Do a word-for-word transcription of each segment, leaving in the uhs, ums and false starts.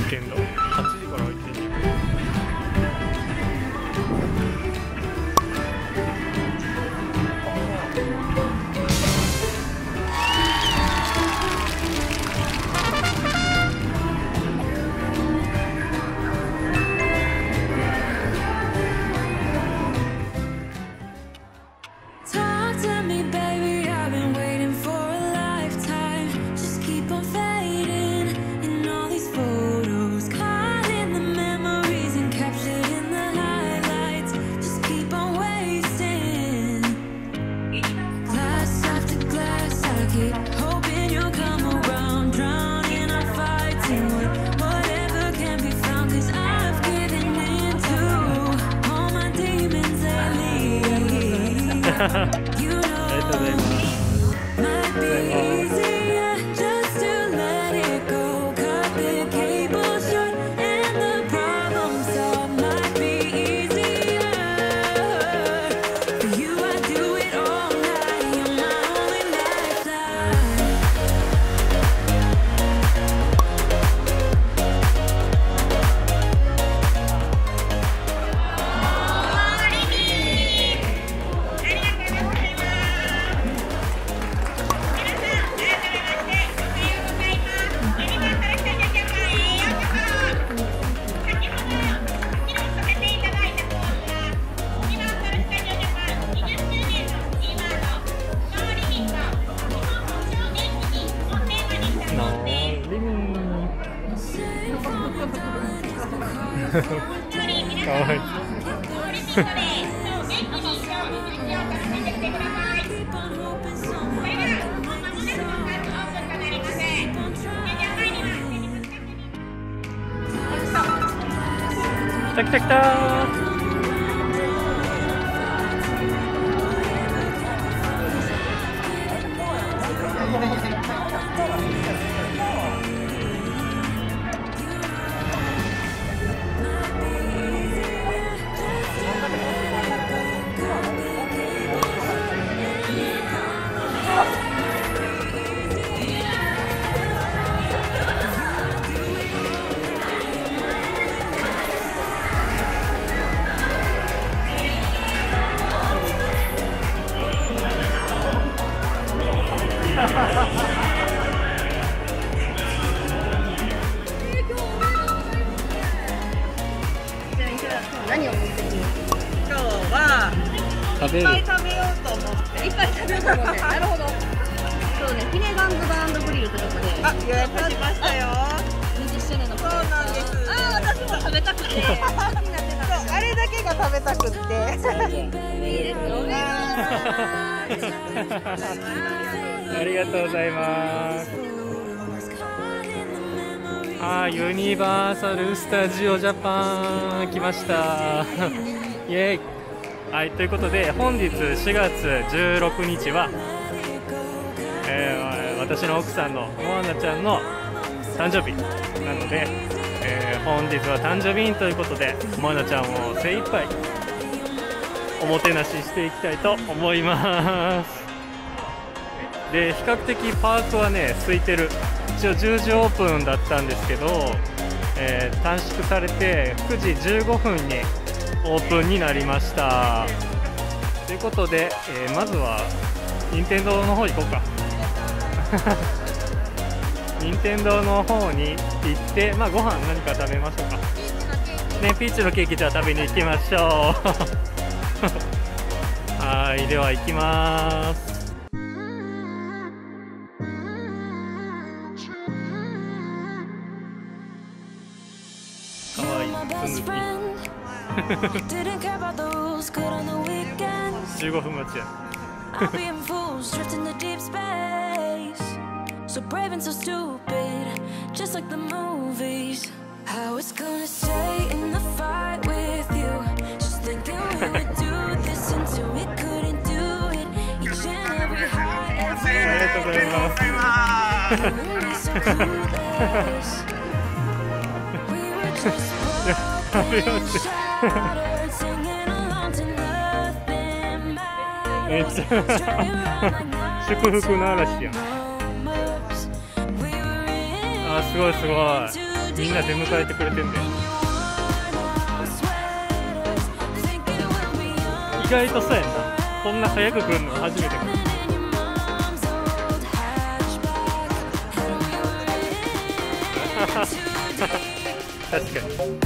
てんの？はちじから開いてんの？ありがとうございます。ありがとうございます。かわいい。来た来た来た。 何を持ってきて？今日は食べる。 いっぱい食べようと思って。いっぱい食べようと思って。なるほど。そうね、フィネガンズバー&グリルということで。あ、予約しましたよ。にじゅっしゅうねんの。そうなんです。あ、私も食べたくて。そう、あれだけが食べたくって。いいですよね。 ありがとうございます。あー、ユニバーサル・スタジオ・ジャパン来ましたイエーイ。はい、ということで本日しがつじゅうろくにちは、えー、私の奥さんのモアナちゃんの誕生日なので、えー、本日は誕生日ということでモアナちゃんを精一杯おもてなししていきたいと思いますで、比較的パークはね空いてる。一応じゅうじオープンだったんですけど、えー、短縮されてくじじゅうごふんにオープンになりました。ということで、えー、まずは任天堂の方行こうか任天堂の方に行って、まあ、ご飯何か食べましょうかね。ピーチのケーキじゃあ食べに行きましょうはい、では行きます。じゅうごふん待ちやありがとうございます食べようってめっちゃ祝福の嵐やん。あ、すごいすごい。 みんな出迎えてくれてんだよ。意外とそうやんな、こんな早く来るの初めてかも。確かに。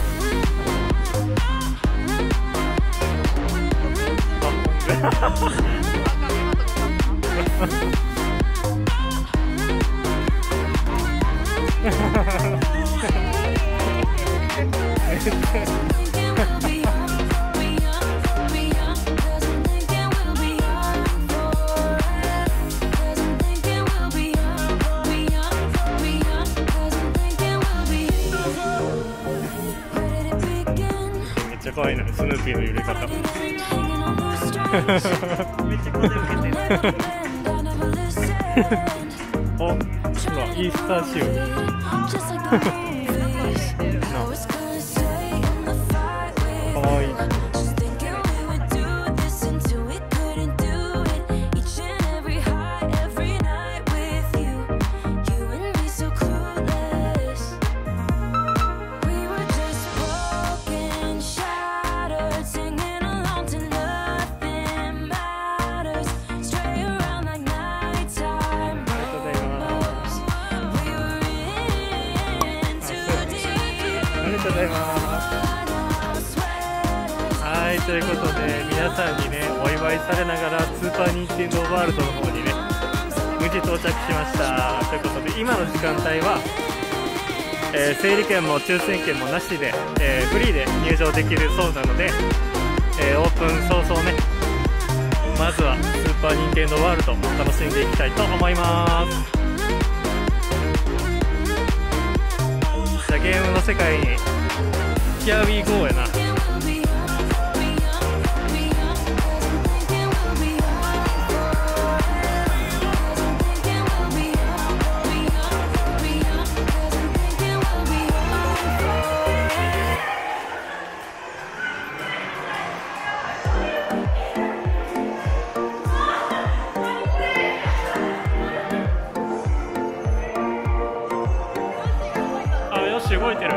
めっちゃ可愛いな、スヌーピーの揺れ方。めっちゃ風受けてる。お、ほら、イースター仕様。かわいい。ありがとうございます。はい、ということで皆さんにねお祝いされながらスーパーニンテンドーワールドの方にね無事到着しました。ということで今の時間帯は、えー、整理券も抽選券もなしで、えー、フリーで入場できるそうなので、えー、オープン早々ねまずはスーパーニンテンドーワールドを楽しんでいきたいと思います。ゲームの世界にHere we goやな。あ、よし動いてる。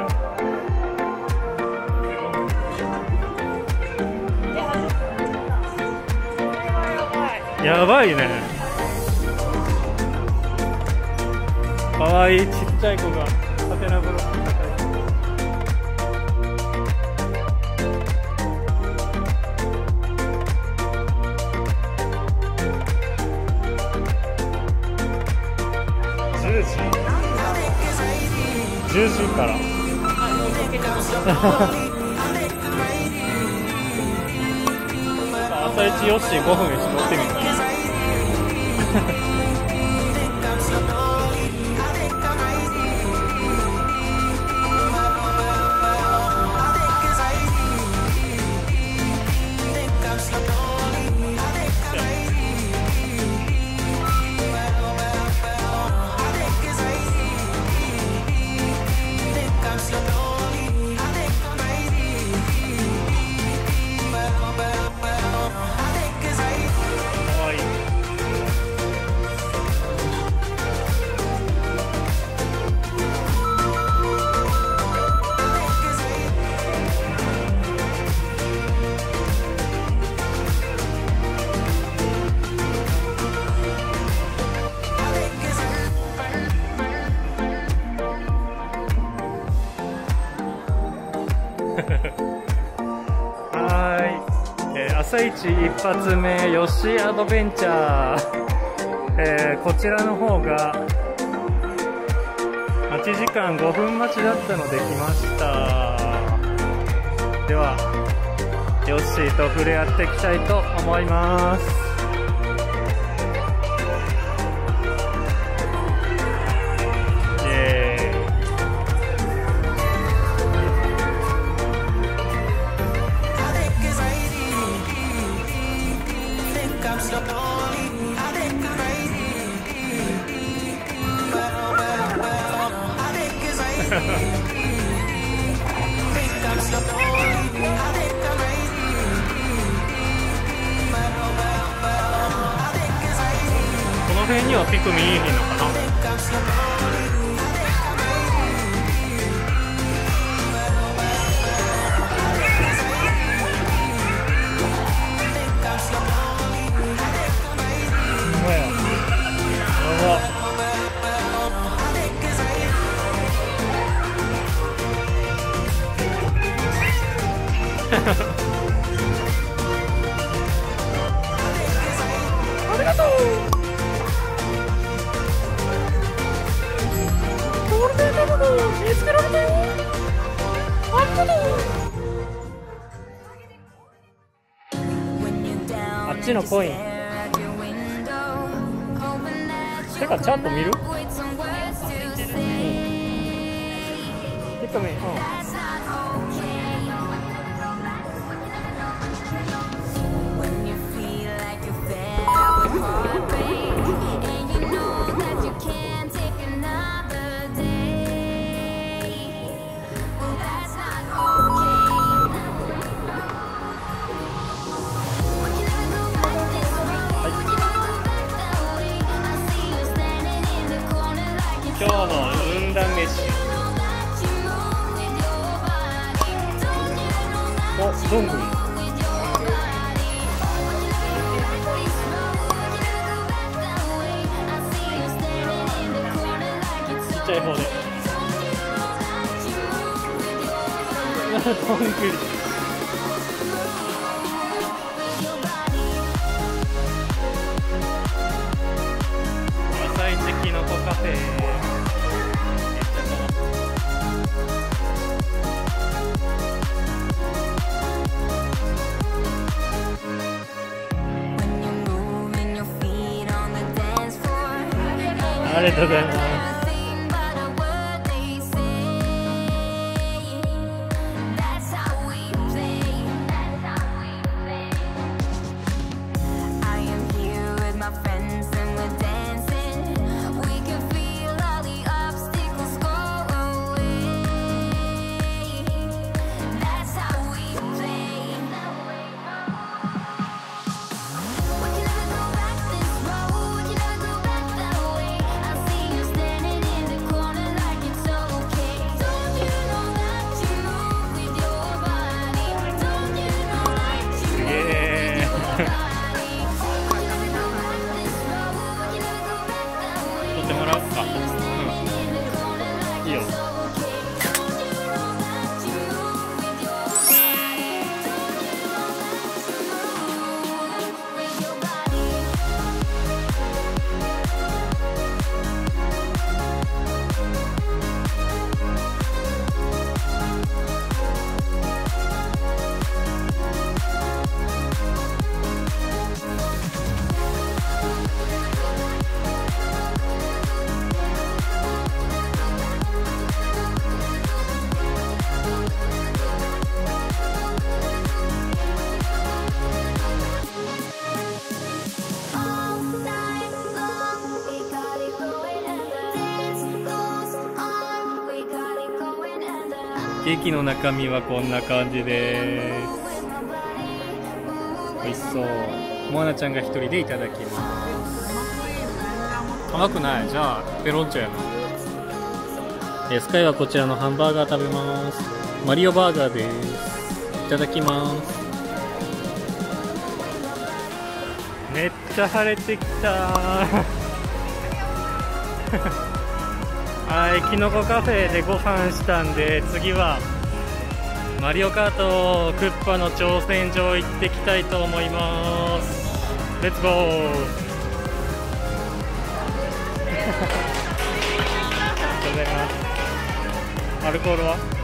やばいね。かわいいちっちゃい子がハテナブロック抱えてる。じゅうじじゅうじから朝一よっしーごふん一乗ってみる。はい、えー、朝一一発目ヨッシーアドベンチャー、えー、こちらの方が待ち時間ごふん待ちだったので来ました。ではヨッシーと触れ合っていきたいと思います。この辺にはピクミンいいのかな。 ありがとう。ゴールデンダブル見つけられたよ。ありがとう。あっちのコイン。てかちゃんと見る？うん。てか見、うん。今日の運断飯。お、どんぐり。ちっちゃい方で。どんぐり。朝一きのこカフェ。ありがとうございます。取ってもらおうか。うん、いいよ。ケーキの中身はこんな感じです。美味しそう。モアナちゃんが一人でいただきます。甘くない。じゃあペロンチョやな。えスカイはこちらのハンバーガー食べます。マリオバーガーです。いただきます。めっちゃ晴れてきたはい、きのこカフェでご飯したんで、次はマリオカートクッパの挑戦状行ってきたいと思います。レッツゴーありがとうございます。アルコールは